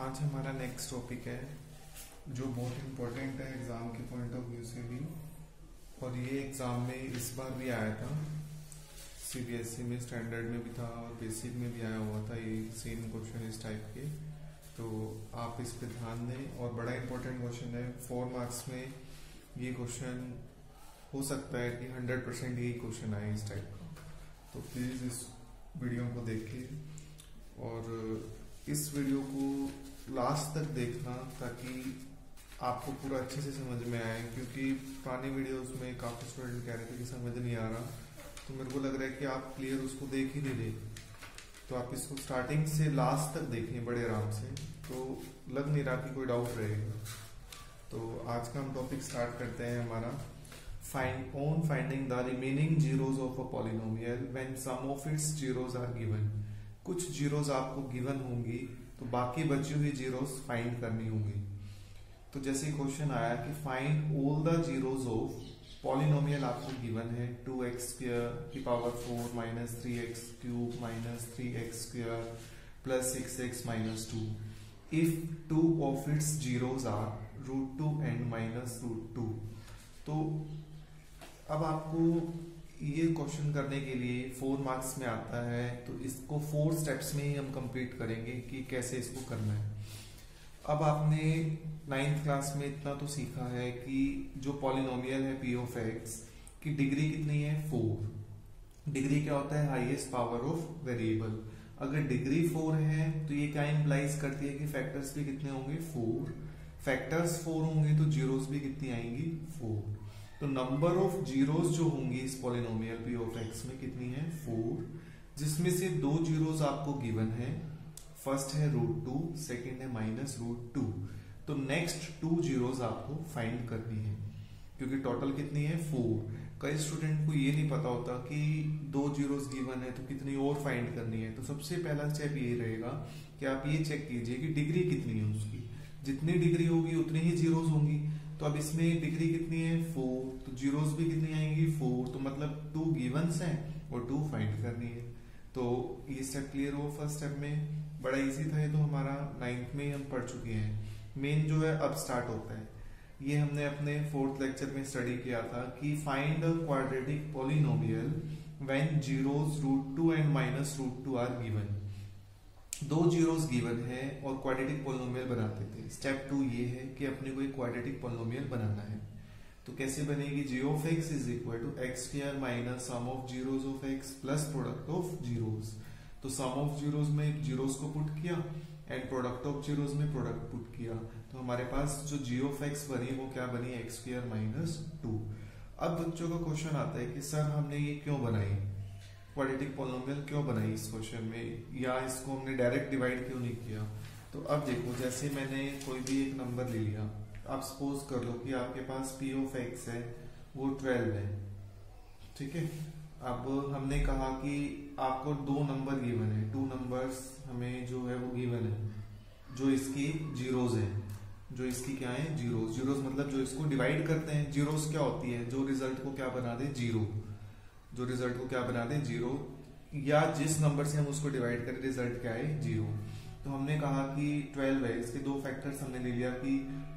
आज हमारा next topic है जो बहुत इम्पोर्टेंट है एग्ज़ाम के पॉइंट ऑफ व्यू से भी, और ये एग्ज़ाम में इस बार भी आया था। सीबीएसई में स्टैंडर्ड में भी था और बेसिक में भी आया हुआ था ये सेम क्वेश्चन इस टाइप के। तो आप इस पे ध्यान दें, और बड़ा इम्पोर्टेंट क्वेश्चन है। 4 मार्क्स में ये क्वेश्चन हो सकता है कि 100% यही क्वेश्चन आए इस टाइप का। तो प्लीज़ इस वीडियो को देखिए और इस वीडियो को लास्ट तक देखना ताकि आपको पूरा अच्छे से समझ में आए, क्योंकि पुराने वीडियोस में काफ़ी स्टूडेंट कह रहे थे कि समझ नहीं आ रहा, तो मेरे को लग रहा है कि आप क्लियर उसको देख ही नहीं रहे। तो आप इसको स्टार्टिंग से लास्ट तक देखें बड़े आराम से, तो लग नहीं रहा कि कोई डाउट रहेगा। तो आज का हम टॉपिक स्टार्ट करते हैं हमारा finding the remaining zeros of a polynomial when some of its zeros are given. कुछ जीरोज आपको गिवन होंगी तो बाकी बची हुई जीरोज फाइंड करनी होंगी। तो जैसे क्वेश्चन आया कि find all the zeros of polynomial, आपको गिवन है 2x² की power 4 minus 3x³ minus 3x² plus 6x minus 2 if 2 of its zeros are √2 and minus √2। तो अब आपको ये क्वेश्चन करने के लिए 4 मार्क्स में आता है, तो इसको 4 स्टेप्स में ही हम कंप्लीट करेंगे कि कैसे इसको करना है। अब आपने 9th क्लास में इतना तो सीखा है कि जो पॉलिनोमियल है p ऑफ x की डिग्री कितनी है 4। डिग्री क्या होता है? Highest power of variable. अगर डिग्री 4 है तो ये क्या इंप्लाइज करती है कि फैक्टर्स भी कितने होंगे 4। फैक्टर्स 4 होंगे तो जीरोस भी कितनी आएंगी 4। तो नंबर ऑफ जीरोस जो होंगी इस पॉलिनोमियल p ऑफ x में कितनी है 4, जिसमें से 2 जीरोस आपको गिवन है। फर्स्ट है √2, सेकंड है माइनस √2। तो नेक्स्ट 2 जीरोस आपको फाइंड करनी है, क्योंकि टोटल कितनी है 4। कई स्टूडेंट को ये नहीं पता होता कि 2 जीरोस गिवन है तो कितनी और फाइंड करनी है। तो सबसे पहला स्टेप ये रहेगा कि आप ये चेक कीजिए कि डिग्री कितनी है उसकी। जितनी डिग्री होगी उतनी ही जीरोस होंगी। तो अब इसमें डिग्री कितनी है 4, तो जीरोस भी कितनी आएंगी 4। तो मतलब 2 गिवंस हैं और 2 फाइंड करनी है। तो ये स्टेप क्लियर हो फर्स्ट स्टेप में। बड़ा इजी था ये, तो हमारा 9th में हम पढ़ चुके हैं। मेन जो है अब स्टार्ट होता है। ये हमने अपने 4th लेक्चर में स्टडी किया था कि find a quadratic polynomial when zeros √2 and minus √2 are given. 2 zeros given है और क्वाड्रेटिक पॉलिनोमियल बनाते थे। स्टेप 2 ये है कि अपने को एक क्वाड्रेटिक पॉलिनोमियल बनाना है। तो कैसे बनेगी? g of x is equal to x² minus sum of zeros of x plus product of zeros. तो सम ऑफ जीरोस में जीरोस को पुट किया एंड प्रोडक्ट ऑफ जीरोस में प्रोडक्ट पुट किया। तो हमारे पास जो g ऑफ x बनी वो क्या बनी? x² minus 2। अब बच्चों का क्वेश्चन आता है कि सर हमने ये क्यों बनाई, क्वाड्रेटिक पॉलिनोमियल क्यों बनाई इस क्वेश्चन में, या इसको हमने डायरेक्ट डिवाइड क्यों नहीं किया? तो अब देखो, जैसे मैंने कोई भी एक नंबर ले लिया। आप सपोज कर लो कि आपके पास p ऑफ x है वो 12 है, ठीक है। अब हमने कहा कि आपको 2 नंबर गिवन है, 2 नंबर्स हमें जो है वो गिवन है, जो इसकी जीरोस है, जो इसकी क्या है जीरोस। जीरोस मतलब जो इसको डिवाइड करते हैं। जीरोस क्या होती है? जो रिजल्ट को क्या बना दे जीरो, जो रिजल्ट को क्या बना दे जीरो, या जिस नंबर से हम उसको डिवाइड करें रिजल्ट क्या है जीरो। तो हमने कहा कि 12 है, इसके 2 फैक्टर्स हमने ले लिया कि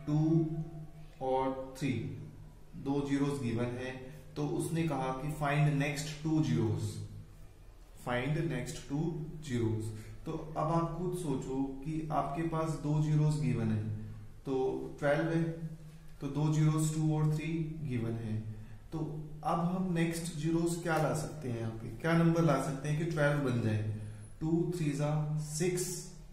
2 और 3, 2 जीरोस गिवन है। तो उसने कहा कि find next 2 zeros, find next 2 zeros. तो अब आप खुद सोचो कि आपके पास 2 जीरोस गिवन है, तो 12 है, तो 2 जीरोस 2 और 3 गिवन है। तो अब हम नेक्स्ट जीरोस क्या ला सकते हैं? यहाँ पे क्या नंबर ला सकते हैं कि 12 बन जाए? 2 3 6,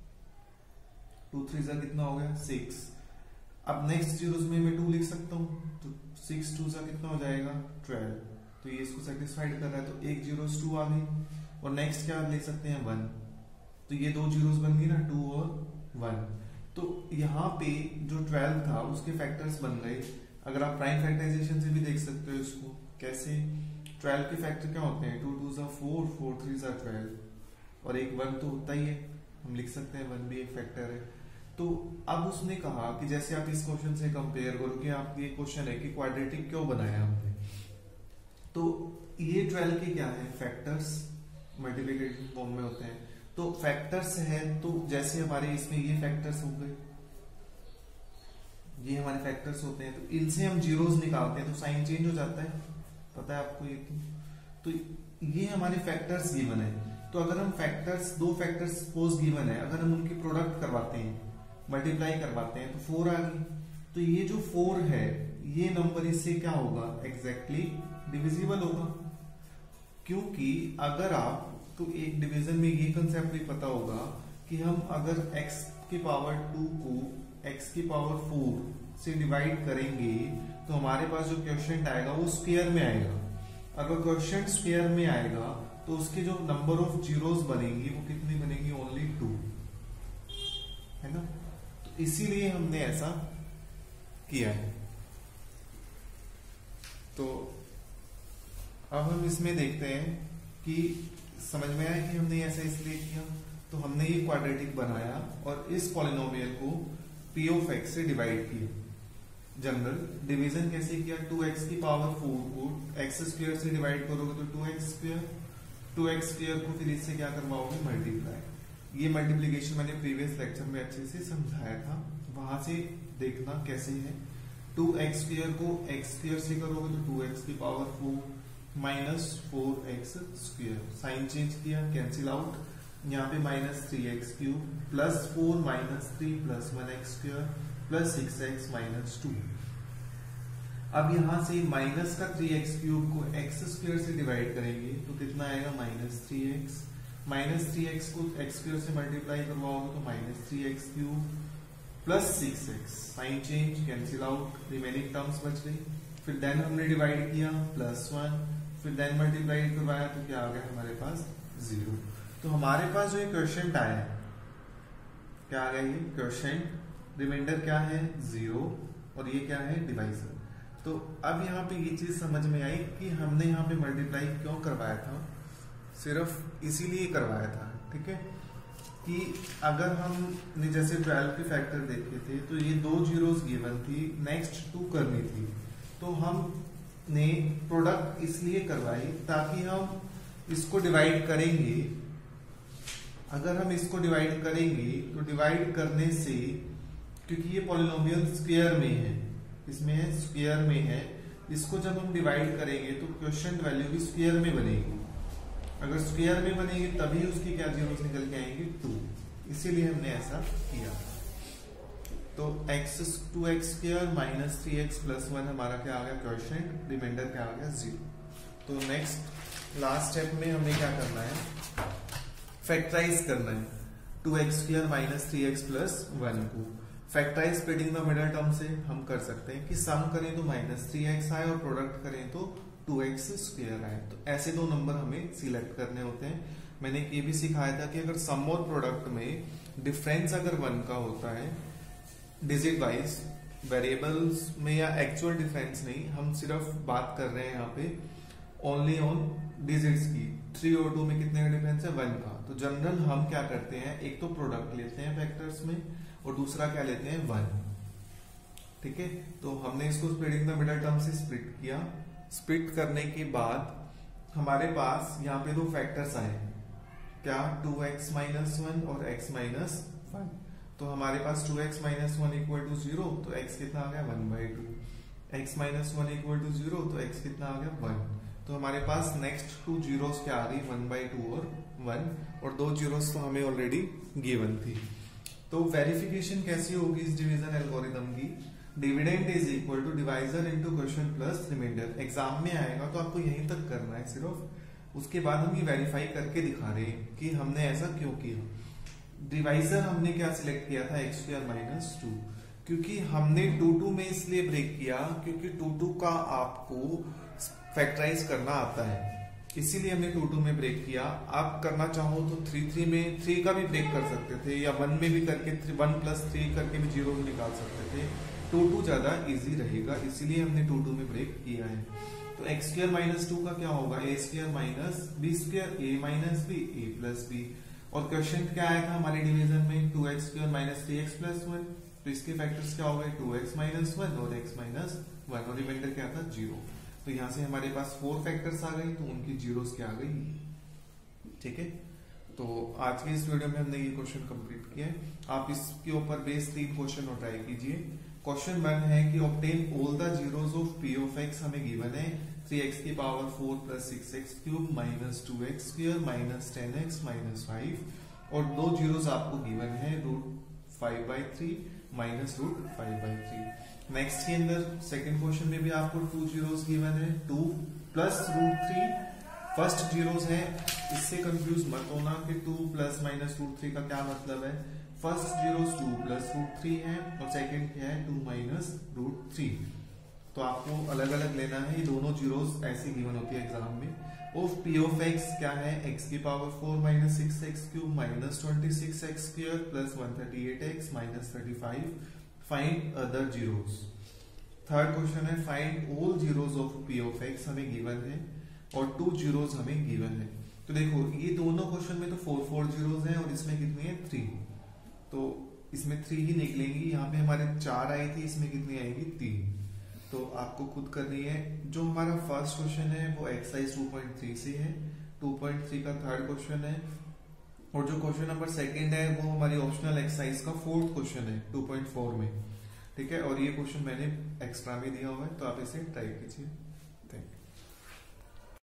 2 3 कितना हो गया 6। अब नेक्स्ट जीरोस में मैं 2 लिख सकता हूँ, तो 6 2 कितना हो जाएगा 12। तो ये इसको सेटिस्फाइड कर रहा है, तो एक जीरोस 2 आ गई। और नेक्स्ट क्या ले सकते हैं 1, तो ये 2 जीरोस बन गई ना 2 और 1। तो यहाँ पे जो 12 था उसके फैक्टर्स बन गए। अगर आप प्राइम फैक्टराइजेशन से भी देख सकते हो इसको। कैसे? 12 के फैक्टर क्या होते हैं? 2 2 4, 4 3 12, और एक 1 तो होता ही है, हम लिख सकते हैं 1 भी एक फैक्टर है। तो अब उसने कहा कि जैसे आप इस क्वेश्चन से कंपेयर करो कि आप ये क्वेश्चन है कि क्वाड्रेटिक क्यों बनाया हमने, तो ये 12 के क्या है फैक्टर्स, मल्टीप्लिकेशन फॉर्म में होते हैं। तो फैक्टर्स है, तो जैसे हमारे इसमें ये फैक्टर्स हो गए, ये हमारे फैक्टर्स होते हैं, तो इनसे हम जीरोस निकालते हैं तो साइन चेंज हो जाता है, पता है आपको ये तो ये हमारे फैक्टर्स गिवन है। तो अगर हम फैक्टर्स, दो फैक्टर्स सपोज गिवन है, अगर हम उनकी प्रोडक्ट करवाते हैं, मल्टीप्लाई करवाते हैं, तो 4 आ गई। तो ये जो 4 है, ये नंबर इससे क्या होगा, एग्जैक्टली डिविजिबल होगा। क्योंकि अगर आप, तो एक डिवीजन में ये कंसेप्ट भी पता होगा कि हम अगर x की पावर 2 को x की पावर 4 से डिवाइड करेंगे तो हमारे पास जो क्वोशिएंट आएगा वो स्क्वायर में आएगा। अगर क्वोशिएंट स्क्वायर में आएगा तो उसके जो नंबर ऑफ जीरोस बनेंगी वो कितनी बनेंगी, ओनली 2, है ना। तो इसीलिए हमने ऐसा किया है। तो अब हम इसमें देखते हैं कि समझ में आया कि हमने ऐसा इसलिए किया। तो हमने ये क्वाड्रेटिक बनाया और इस पॉलिनोमियल को p ऑफ x से डिवाइड किया। जनरल डिवीजन कैसे किया, 2x की पावर 4 को x स्क्वायर से डिवाइड करोगे तो 2x स्क्वायर, 2x स्क्वायर को फिर इससे क्या करवाओगे, मल्टीप्लाई। ये मल्टीप्लीकेशन मैंने प्रीवियस लेक्चर में अच्छे से समझाया था, वहां से देखना कैसे है। 2x स्क्वायर को x स्क्वायर से करोगे तो 2x की power 4 minus 4x square, sign change किया, कैंसिल आउट, यहाँ पे minus 3x cube plus 4 minus 3 plus 1x square plus 6x minus 2। अब यहां से माइनस का 3x क्यूब को x स्क्वायर से डिवाइड करेंगे तो कितना आएगा, माइनस 3x, माइनस 3x को x स्क्वायर से मल्टीप्लाई करवाओगे तो minus 3x cube plus 6x, sign change, cancel out, remaining terms बच गई। फिर देन हमने डिवाइड किया प्लस 1, फिर देन मल्टीप्लाई करवाया तो क्या आ गया हमारे पास, 0। तो हमारे पास जो ये क्वोशिएंट आया है, क्या आ गया, ये क्वोशिएंट, रिमाइंडर क्या है 0 और ये क्या है, डिवाइजर। तो अब यहाँ पे ये चीज समझ में आई कि हमने यहाँ पे मल्टीप्लाई क्यों करवाया था, सिर्फ इसीलिए करवाया था, ठीक है, कि अगर हमने जैसे 12 के फैक्टर देखे थे तो ये 2 जीरोस गिवन थी, नेक्स्ट 2 करनी थी, तो हमने प्रोडक्ट इसलिए करवाई ताकि हम इसको डिवाइड करेंगे। अगर हम इसको डिवाइड करेंगे तो डिवाइड करने से, क्योंकि ये पॉलिनोमियल स्क्वायर में है, इसमें है स्क्वायर में है, इसको जब हम डिवाइड करेंगे तो क्वोशिएंट वैल्यू भी स्क्वायर में बनेगी। अगर स्क्वायर में बनेगी तभी उसकी क्या जीरोस निकल के आएंगे, 2, इसीलिए हमने ऐसा किया। तो 2x square minus 3x plus 1 हमारा क्या आ गया, क्वोशिएंट, रिमाइंडर क्या आ गया, 0। तो नेक्स्ट लास्ट स्टेप में हमें क्या करना है, फैक्टराइज करना है 2x square minus 3x plus 1 को। Factorise splitting the middle term से हम कर सकते हैं कि सम करें तो माइनस 3x आए और प्रोडक्ट करें तो 2x स्क्वायर आए। तो ऐसे दो नंबर हमें सिलेक्ट करने होते हैं। मैंने ये भी सिखाया था कि अगर सम और प्रोडक्ट में डिफरेंस अगर 1 का होता है डिजिट वाइज, वेरिएबल्स में या एक्चुअल डिफरेंस नहीं, हम सिर्फ बात कर रहे हैं यहाँ पे ओनली ऑन डिजिट्स की, 3 और 2 में कितने का डिफरेंस है, 1 का। तो जनरल हम क्या करते हैं, एक तो प्रोडक्ट लेते हैं फैक्टर्स में और दूसरा क्या लेते हैं, 1, ठीक है। तो हमने इसको स्प्लिटिंग द मिडल टर्म से स्प्लिट किया। स्प्लिट करने के बाद हमारे पास यहाँ पे दो फैक्टर्स आए, क्या, 2x माइनस 1 और x माइनस 1। तो हमारे पास 2x माइनस 1 इक्वल टू 0, तो x कितना आ गया, 1/2, x माइनस 1 इक्वल टू 0, तो x कितना आ गया, 1। तो हमारे पास नेक्स्ट 2 जीरोस क्या आ रही, 1/2 और 1, और 2 जीरोस तो हमें ऑलरेडी गिवन थी। तो वेरिफिकेशन कैसी होगी इस डिवीजन एल्गोरिथम की, dividend is equal to divisor into quotient plus remainder. Exam में आएगा तो आपको यहीं तक करना है सिर्फ, उसके बाद हम ये वेरीफाई करके दिखा रहे हैं कि हमने ऐसा क्यों किया। डिवाइजर हमने क्या सिलेक्ट किया था, x स्क्वायर माइनस 2, क्योंकि हमने 2 में इसलिए ब्रेक किया क्योंकि 2 का आपको फैक्टराइज करना आता है, इसीलिए हमने 2 में ब्रेक किया। आप करना चाहो तो 3 में 3 का भी ब्रेक कर सकते थे, या 1 में भी करके 1 प्लस 3 करके भी 0 निकाल सकते थे। 2 ज्यादा इजी रहेगा, इसीलिए हमने 2 में ब्रेक किया है। तो x स्क्वायर माइनस 2 का क्या होगा, a square minus b square, a minus b, a plus b। और क्वेश्चन क्या आया था हमारे डिवीजन में, 2x square minus 3x plus 1। तो इसके फैक्टर्स क्या हो गए, 2x माइनस 1 और x माइनस 1, और रिमाइंडर क्या था, 0। तो यहां से हमारे पास 4 फैक्टर्स आ गए, तो उनकी जीरोस क्या आ गई, ठीक है। तो आज के इस वीडियो में हमने ये क्वेश्चन कंप्लीट किया है। आप इसके ऊपर बेस 3 क्वेश्चन और ट्राई कीजिए। क्वेश्चन 1 है कि obtain all the zeros of P of X, हमें गिवन है 3x की power 4 plus 6x cube minus 2x square minus 10x minus 5 और दो जीरोस आपको गिवन है √5/3 माइनस √5/3। नेक्स्ट के अंदर सेकंड क्वेश्चन में भी आपको 2 जीरोस गिवन है 2 प्लस √3 फर्स्ट जीरोस है, इससे कंफ्यूज मत होना कि 2 प्लस माइनस √3 का क्या मतलब है। फर्स्ट जीरोस 2 प्लस √3 है और सेकंड क्या है 2 माइनस √3। तो आपको अलग अलग लेना है, ये दोनों जीरोस ऐसे गिवन होती है एग्जाम में। ऑफ पी ऑफ एक्स क्या है, x की power 4 minus 6x cube minus 26x square plus 138x minus 35। Find other zeros. Third question है find all zeros of P of X, हमें गिवन है और 2 जीरोस हमें गिवन है। तो देखो ये दोनों क्वेश्चन में तो 4 जीरोस हैं और इसमें कितनी है 3, तो इसमें 3 ही निकलेंगी। यहाँ पे हमारे 4 आई थी, इसमें कितनी आएगी 3। तो आपको खुद करनी है। जो हमारा फर्स्ट क्वेश्चन है वो एक्सरसाइज 2.3 से है, 2.3 का थर्ड क्वेश्चन है और जो क्वेश्चन नंबर सेकंड है वो हमारी ऑप्शनल एक्सरसाइज का फोर्थ क्वेश्चन है 2.4 में। ठीक है, और ये क्वेश्चन मैंने एक्स्ट्रा में दिया हुआ है, तो आप इसे ट्राई कीजिए। Thank you.